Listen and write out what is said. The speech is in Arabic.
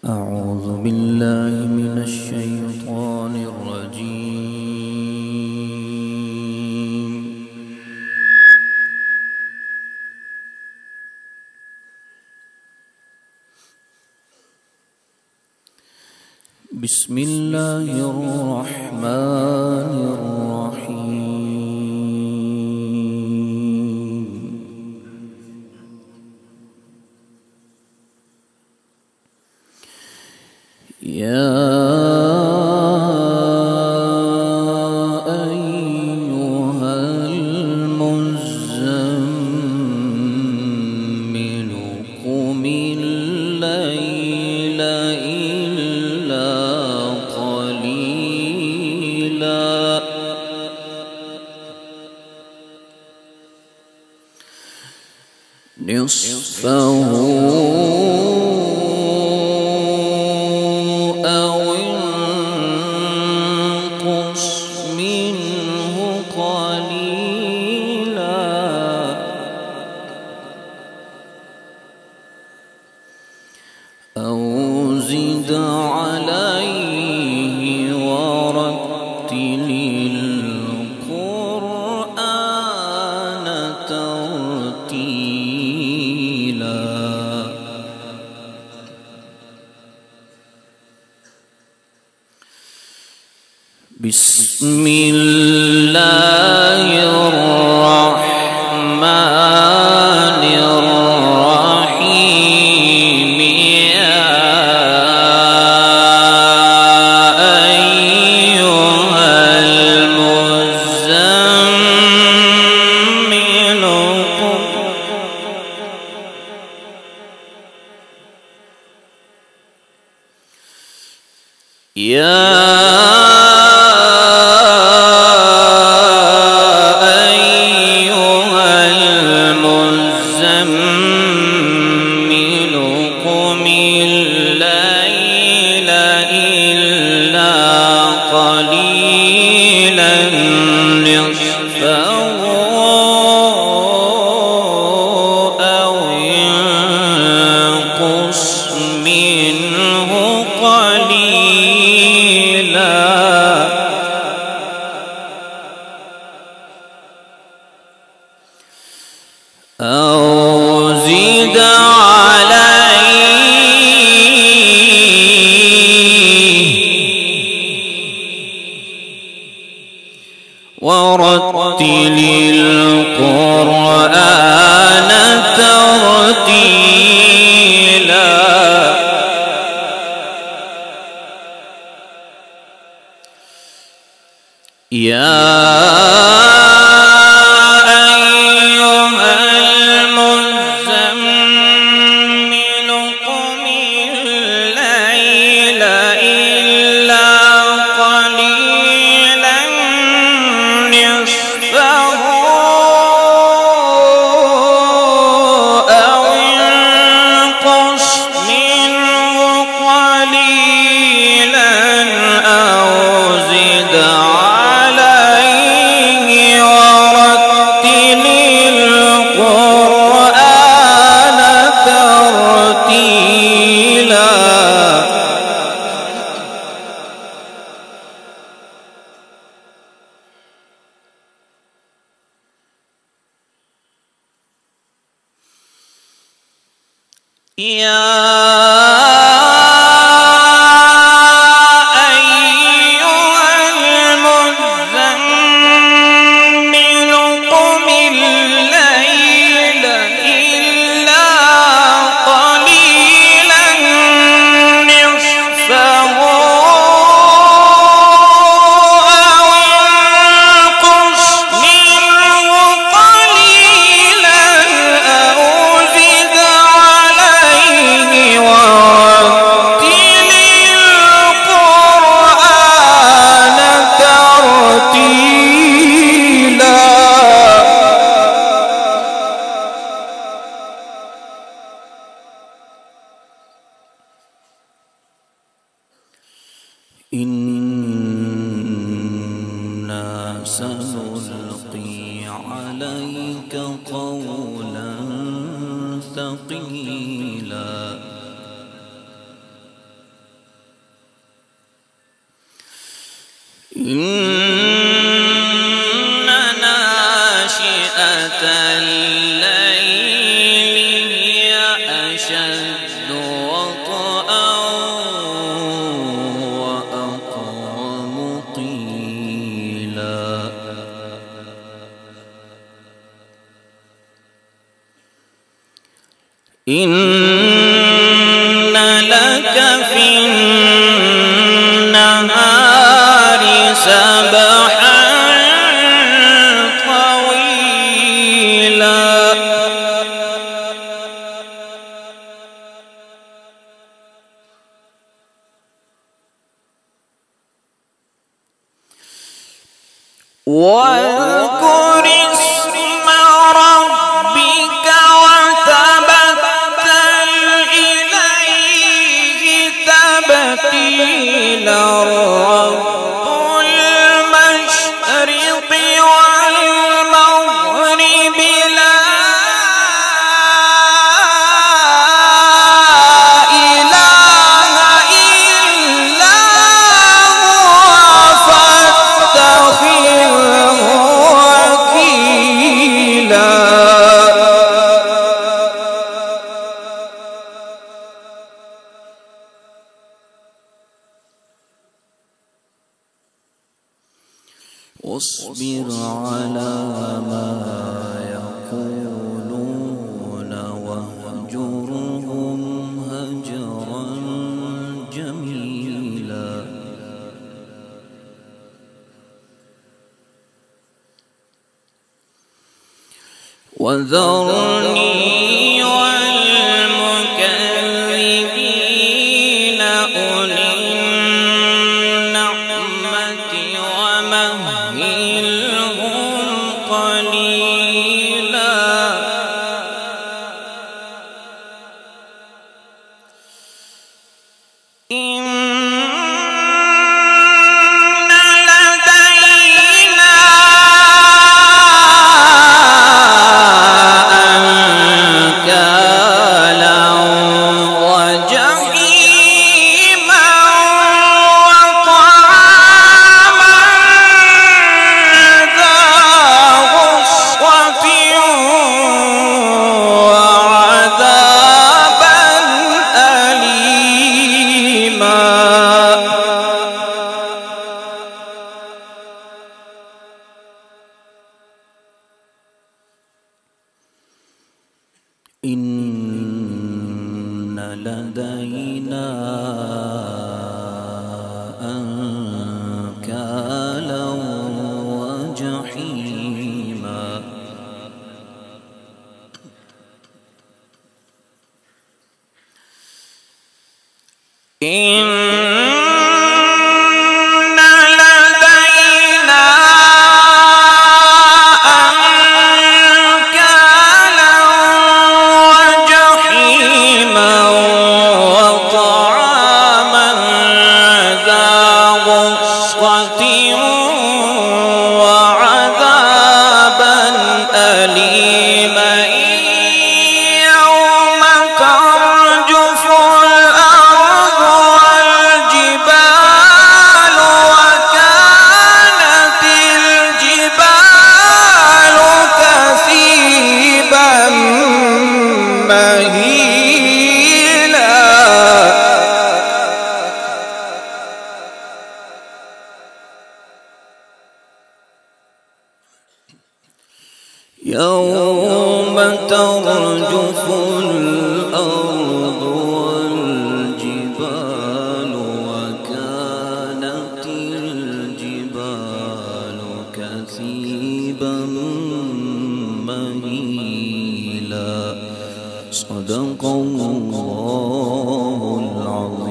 أعوذ بالله من الشيطان الرجيم. بسم الله الرحمن الرحيم. يا أيها المزمل قم الليل إلا قليلا نصفه أو انقص منه قليلا أو زد عليه ورتل القرآن ترتيلا. بسم الله الرحمن الرحيم. يا أيها المزمل قم الليل إلا قليلا نصفه أو انقص منه قليلا أو زد عليه ورتل القرآن ترتيلا. يا إنا سنلقي عليك قولا ثقيلا. إن ناشئة الليل هي أشد وطئا وأقوم قيلا إن لك في النهار سبحا طويلا واذكر اسم ربك وتبتل إليه تبتيلا رب المشرق والمغرب لا إله إلا هو فاتخذه وكيلا واصبر على ما يقولون واهجرهم هجرا جميلا وذرني والمكذبين أولي النعمة ومهلهم قليلا إن لدينا أنكالا وجحيما وطعاما ذا غصة وعذابا أليما إن لدينا أنكالا وجحيما إن لدينا أنكالا وجحيما وطعاما ذا غصة وعذابا أليما يوم ترجف الأرض والجبال وكانت الجبال كثيبا مهيلا يوم ترجف الأرض والجبال وكانت الجبال كثيبا مهيلا صدق الله العظيم.